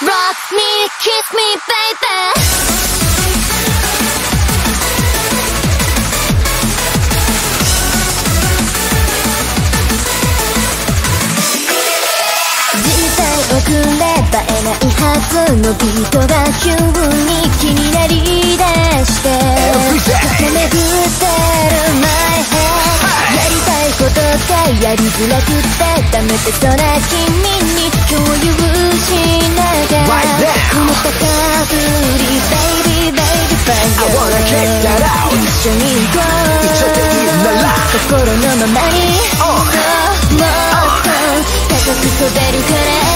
Rock me, kiss me, baby. 遅ればえないはずのビートが急に気になりだして駆け巡ってる My head やりたいことがやりづらくてダメってそら君に共有しながらこの高ぶり Baby Baby Fire I wanna kick that out 一緒に行こう一緒でいいなら心のままにもっと高く飛べるから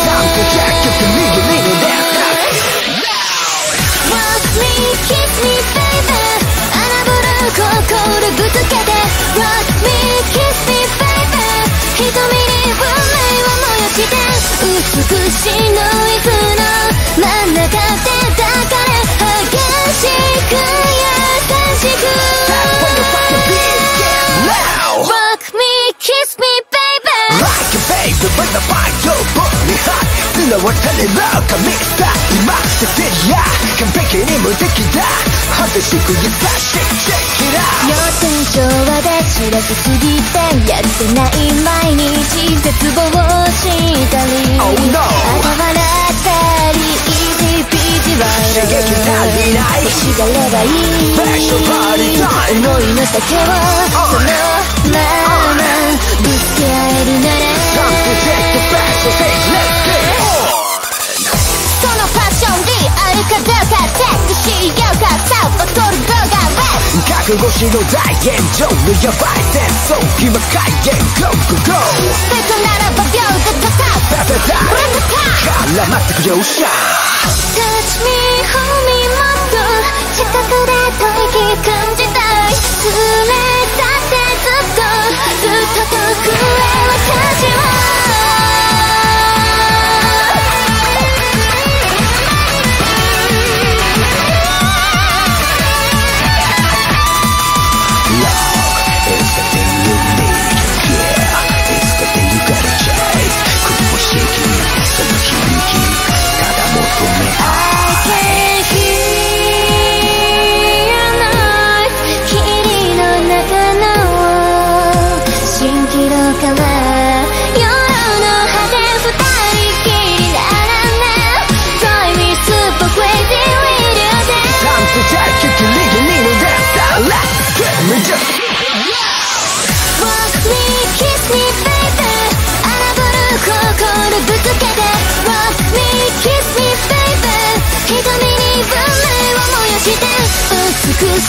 Rock me, kiss me, baby 荒ぶる心ぶつけて Rock me, kiss me, baby 瞳に運命を燃やして美しいノイズの真ん中で抱かれ激しく優しく Rock me, kiss me, baby Rock it baby when the fire burn me hot 綱渡れるかミスター今っててりゃ完璧に無敵だ激しく優しい Check it out 要点調和で散らしすぎてやってない毎日絶望したり Oh no 嘲笑ったり Easy peasy 刺激足りない欲しがればいい Special party time 思いの丈をそのままぶつけ合えるなら Time to take the special stage Let's get on そのパッションであるかどうかチェックしようかさあバトル動画覚悟しろ大現状のヤバい戦争今開演 Go go go ベトならば秒で叩くベベベ絡まってくよっしゃ Touch me, hold me もっと近くで吐息感じたい連れ去ってずっと遠くへ私は美しいノイズの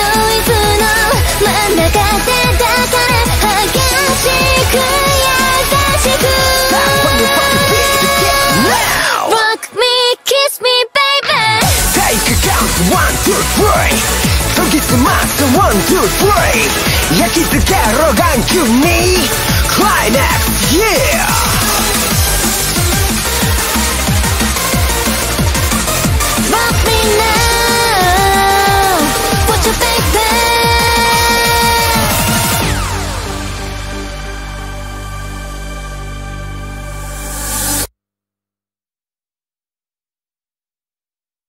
真ん中で抱かれ激しく優しく Rock me, kiss me, baby Take a count, 1, 2, 3研ぎ澄ます 1, 2, 3焼き付けろ眼球に Climax, yeah Rock me now